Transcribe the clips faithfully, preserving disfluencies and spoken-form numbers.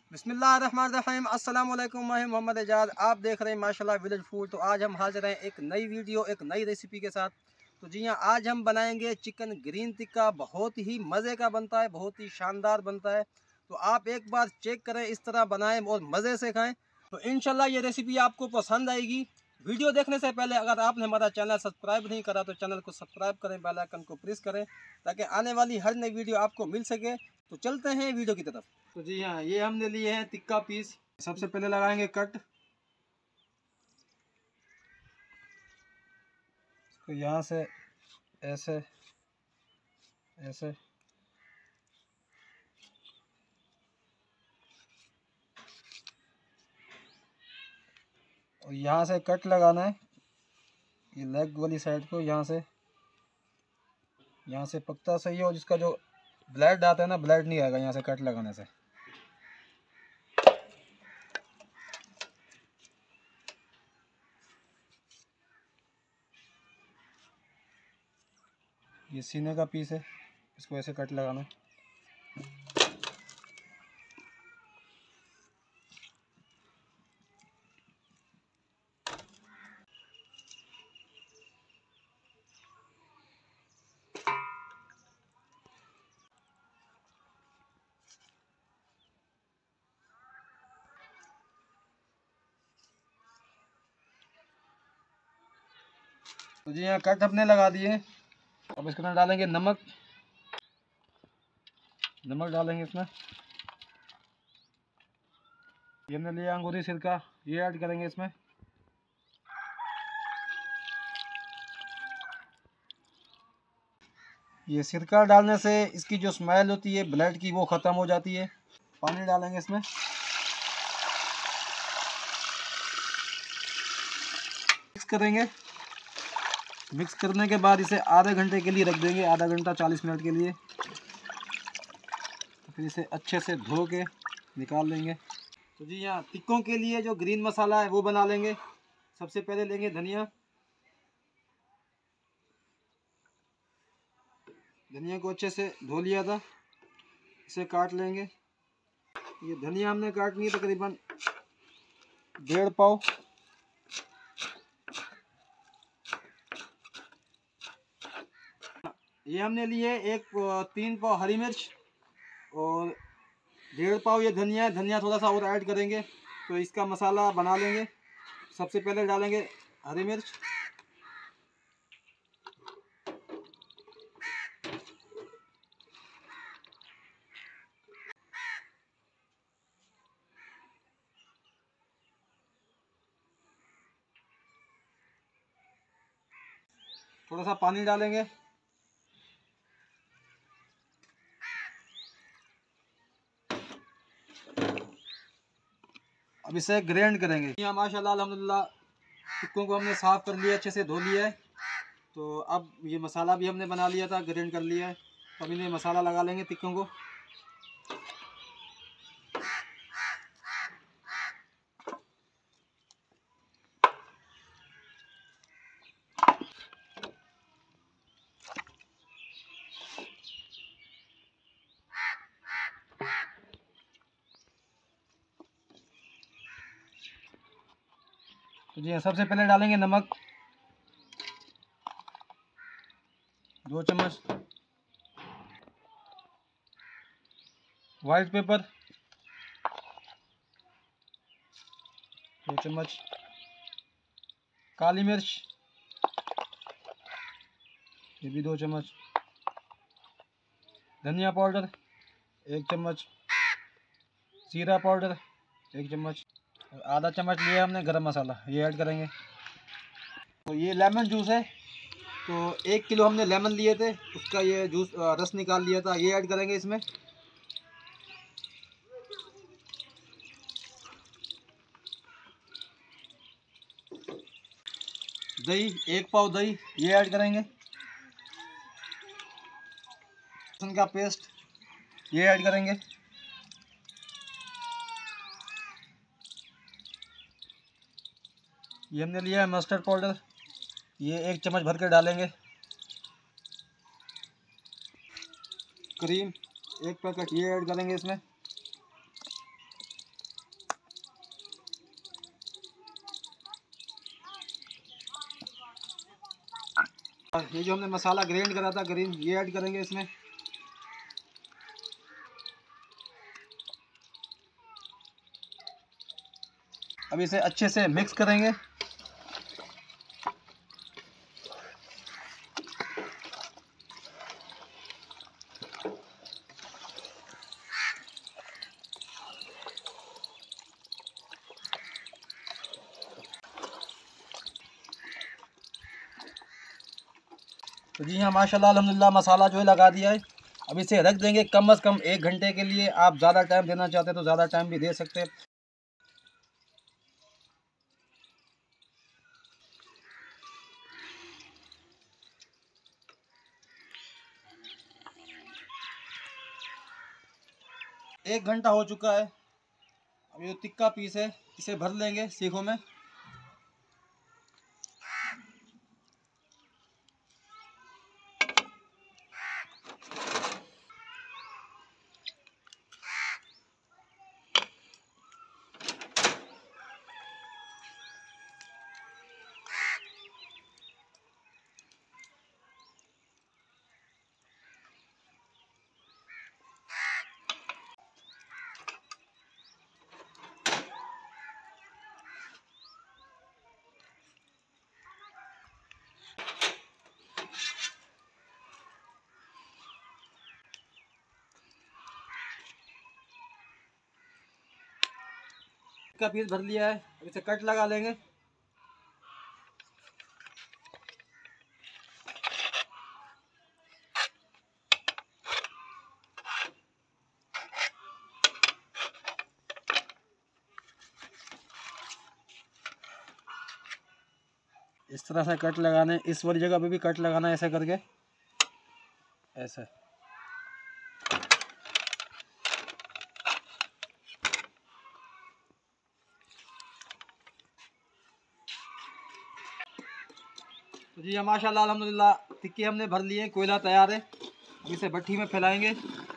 बिस्मिल्लाहिर्रहमानिर्रहीम। अस्सलाम वालेकुम। मैं मोहम्मद एजाज, आप देख रहे हैं माशाल्लाह विलेज फूड। तो आज हम हाजिर हैं एक नई वीडियो, एक नई रेसिपी के साथ। तो जी हाँ, आज हम बनाएंगे चिकन ग्रीन टिक्का। बहुत ही मज़े का बनता है, बहुत ही शानदार बनता है। तो आप एक बार चेक करें, इस तरह बनाएं और मज़े से खाएं। तो इंशाल्लाह ये रेसिपी आपको पसंद आएगी। वीडियो देखने से पहले अगर आपने हमारा चैनल सब्सक्राइब नहीं करा तो चैनल को सब्सक्राइब करें, बेल आइकन को प्रेस करें ताकि आने वाली हर नई वीडियो आपको मिल सके। तो चलते हैं वीडियो की तरफ। तो जी हाँ, ये हमने लिए हैं टिक्का पीस। सबसे पहले लगाएंगे कट। तो यहाँ से ऐसे ऐसे और यहाँ से कट लगाना है, ये लेग वाली साइड को। यहाँ से यहाँ से पकता सही है, और जिसका जो ब्लड आता है ना, ब्लड नहीं आएगा यहाँ से कट लगाने से। ये सीने का पीस है, इसको ऐसे कट लगाना है। तो जी यहाँ कट अपने लगा दिए हैं। अब इसके अंदर डालेंगे नमक। नमक डालेंगे इसमें। ये हमने लिया अंगूरी सिरका, ये ऐड करेंगे इसमें। ये सिरका डालने से इसकी जो स्मेल होती है ब्लड की, वो ख़त्म हो जाती है। पानी डालेंगे इसमें। मिक्स करेंगे। मिक्स करने के बाद इसे आधे घंटे के लिए रख देंगे, आधा घंटा चालीस मिनट के लिए। फिर इसे अच्छे से धो के निकाल लेंगे। तो जी यहाँ टिक्कों के लिए जो ग्रीन मसाला है वो बना लेंगे। सबसे पहले लेंगे धनिया। धनिया को अच्छे से धो लिया था, इसे काट लेंगे। ये धनिया हमने काटनी है तकरीबन डेढ़ पाव। ये हमने लिए एक तीन पाव हरी मिर्च और डेढ़ पाव ये धनिया है। धनिया थोड़ा सा और ऐड करेंगे तो इसका मसाला बना लेंगे। सबसे पहले डालेंगे हरी मिर्च। थोड़ा सा पानी डालेंगे। अब इसे ग्राइंड करेंगे। यहाँ माशाल्लाह अल्हम्दुलिल्लाह टिक्कों को हमने साफ़ कर लिया, अच्छे से धो लिया है। तो अब ये मसाला भी हमने बना लिया था, ग्राइंड कर लिया है। तो अब इन्हें मसाला लगा लेंगे टिक्कों को। तो जी सबसे पहले डालेंगे नमक, दो चम्मच। वाइट पेपर, दो चम्मच। काली मिर्च, ये भी दो चम्मच। धनिया पाउडर एक चम्मच। जीरा पाउडर एक चम्मच। आधा चम्मच लिया हमने गरम मसाला, ये ऐड करेंगे। तो ये लेमन जूस है, तो एक किलो हमने लेमन लिए थे, उसका ये जूस रस निकाल लिया था, ये ऐड करेंगे इसमें। दही, एक पाव दही, ये ऐड करेंगे। लहसुन का पेस्ट, ये ऐड करेंगे। ये हमने लिया है मस्टर्ड पाउडर, ये एक चम्मच भर कर डालेंगे। क्रीम एक पैकेट, ये ऐड करेंगे इसमें। ये जो हमने मसाला ग्राइंड करा था ग्रीन, ये ऐड करेंगे इसमें। अब इसे अच्छे से मिक्स करेंगे। तो जी हाँ, माशाल्लाह अल्हम्दुलिल्लाह मसाला जो है लगा दिया है। अब इसे रख देंगे कम अज़ कम एक घंटे के लिए। आप ज़्यादा टाइम देना चाहते हैं तो ज़्यादा टाइम भी दे सकते हैं। एक घंटा हो चुका है। अब ये टिक्का पीस है इसे भर लेंगे सीखों में। टिक्का पीस भर लिया है। अब इसे कट लगा लेंगे। इस तरह से कट लगाने, इस वाली जगह पे भी कट लगाना है ऐसे करके, ऐसे। तो जी माशाल्लाह अल्हम्दुलिल्लाह टिक्के हमने भर लिए, कोयला तैयार है। इसे भट्टी में फैलाएंगे।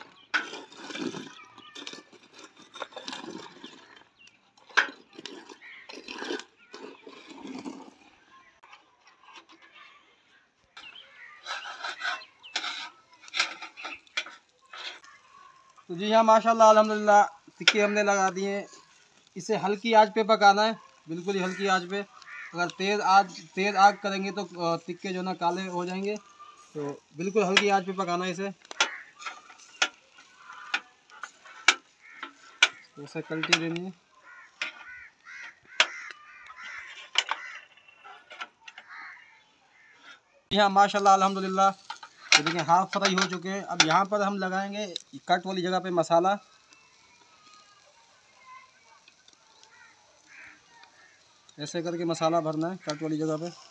तो जी हाँ माशाल्लाह अल्हम्दुलिल्लाह टिक्के हमने लगा दिए। इसे हल्की आंच पे पकाना है, बिल्कुल ही हल्की आंच पे। अगर तेज़ आग तेज़ आग करेंगे तो टिक्के जो ना काले हो जाएंगे। तो बिल्कुल हल्की आंच पे पकाना है इसे। ऐसे कल्टी देनी है। जी हाँ माशाल्लाह अल्हम्दुलिल्लाह ये देखिए हाफ फ्राई हो चुके हैं। अब यहाँ पर हम लगाएंगे कट वाली जगह पे मसाला। ऐसे करके मसाला भरना है कट वाली जगह पे।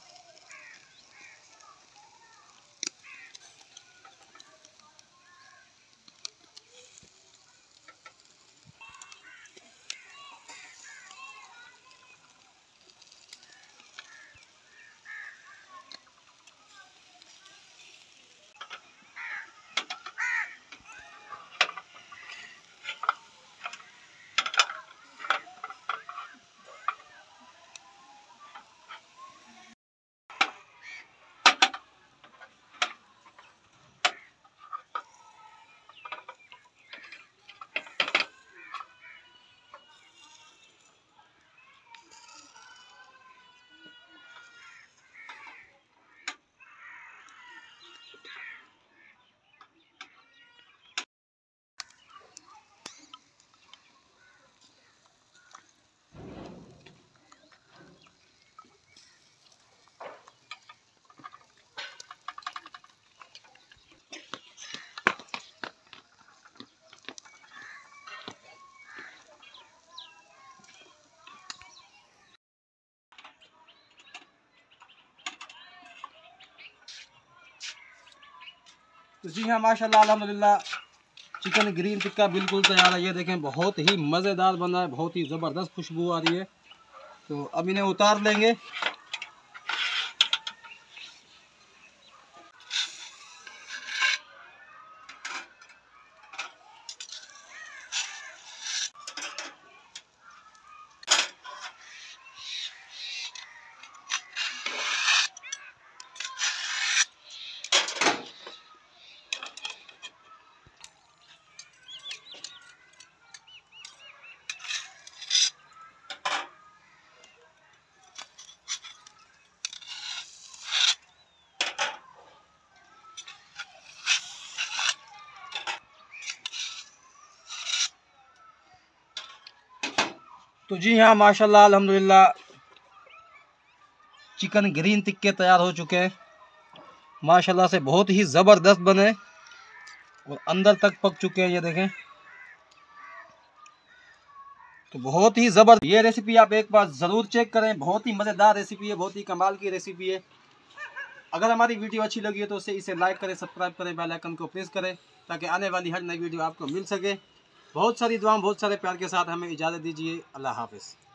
तो जी हाँ माशाल्लाह अल्हम्दुलिल्लाह चिकन ग्रीन टिक्का बिल्कुल तैयार है। ये देखें बहुत ही मज़ेदार बना है, बहुत ही ज़बरदस्त खुशबू आ रही है। तो अब इन्हें उतार लेंगे। तो जी हाँ, माशाल्लाह अल्हम्दुलिल्लाह चिकन ग्रीन टिक्के तैयार हो चुके हैं। माशाल्लाह से बहुत ही ज़बरदस्त बने और अंदर तक पक चुके हैं, ये देखें। तो बहुत ही ज़बरदस्त ये रेसिपी आप एक बार ज़रूर चेक करें। बहुत ही मज़ेदार रेसिपी है, बहुत ही कमाल की रेसिपी है। अगर हमारी वीडियो अच्छी लगी है तो उसे इसे लाइक करें, सब्सक्राइब करें, बेल आइकन को प्रेस करें ताकि आने वाली हर नई वीडियो आपको मिल सके। बहुत सारी दुआओं, बहुत सारे प्यार के साथ हमें इजाज़त दीजिए। अल्लाह हाफ़िज़।